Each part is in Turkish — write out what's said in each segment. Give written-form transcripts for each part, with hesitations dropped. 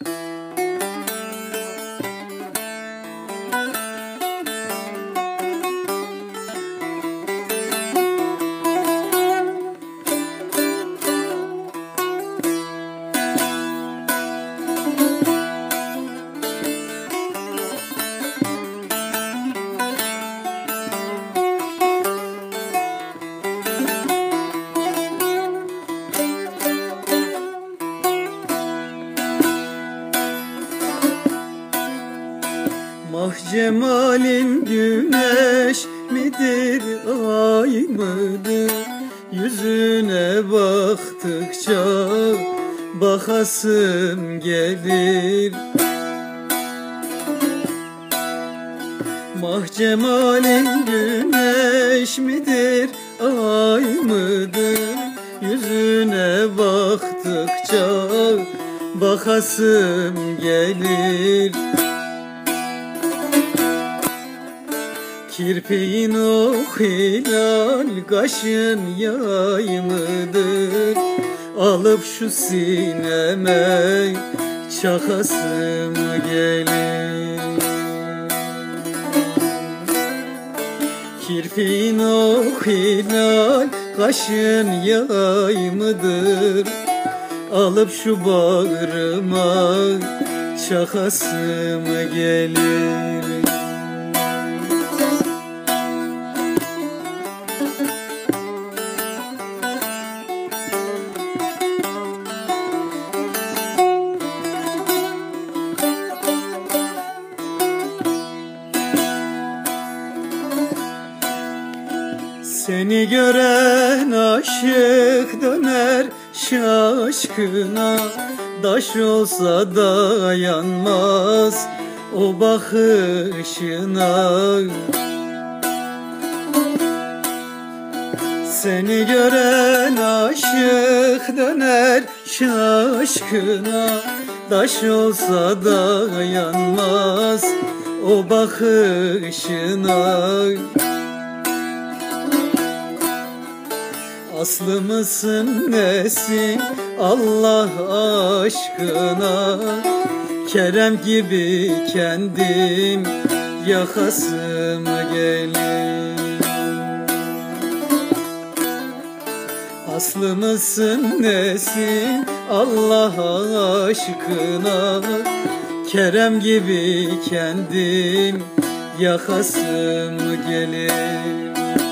Mah cemalin güneş midir, ay mıdır? Yüzüne baktıkça bakasım gelir. Mah cemalin güneş midir, ay mıdır? Yüzüne baktıkça bakasım gelir. Kirpiğin o hilal, kaşın yay mıdır? Alıp şu sineme çakasım gelir. Kirpiğin o hilal, kaşın yay mıdır? Alıp şu bağrıma çakasım gelir. Seni gören aşık döner şaşkına, taş olsa dayanmaz o bakışına. Seni gören aşık döner şaşkına, taş olsa dayanmaz o bakışına. Aslı mısın nesin Allah aşkına? Kerem gibi kendim yakasım gelir. Aslı mısın nesin Allah aşkına? Kerem gibi kendim yakasım gelir.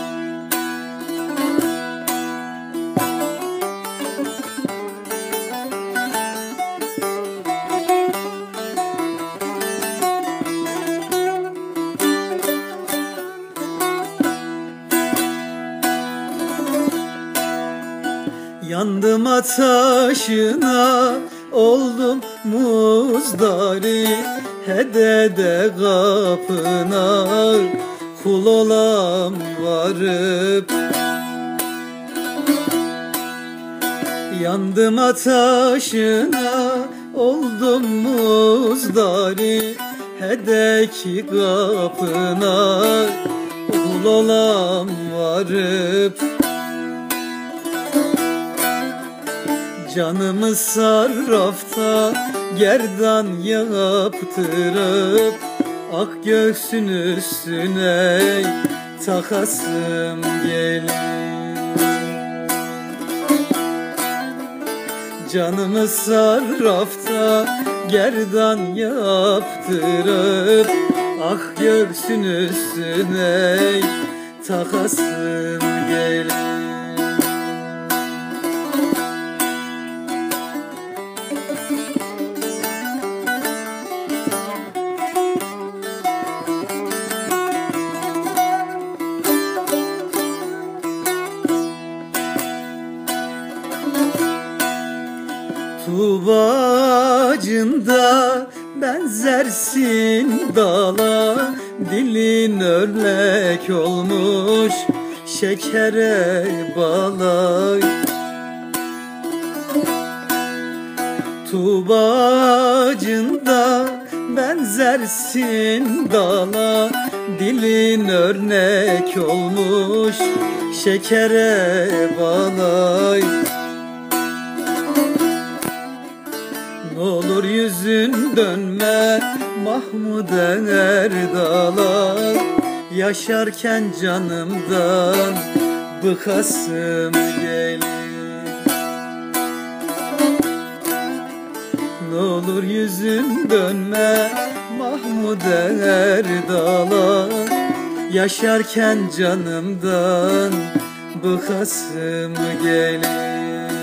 Yandım ataşına, oldum muzdari, hedede kapına kul olam varıp. Yandım ataşına, oldum muzdari, hedeki kapına kul olam varıp. Canımı sarrafta gerdan yaptırıp, ak göğsün üstüne takasım gelir. Canımı sarrafta gerdan yaptırıp, ak göğsün üstüne takasım gelir. Tubacında benzersin dala, dilin örnek olmuş şekere bala. Tubacında benzersin dala, dilin örnek olmuş şekere bala. N'olur yüzün dönme Mahmud Erdal'a, yaşarken canımdan bıkasım gelir. N'olur yüzün dönme Mahmud Erdal'a, yaşarken canımdan bıkasım gelir.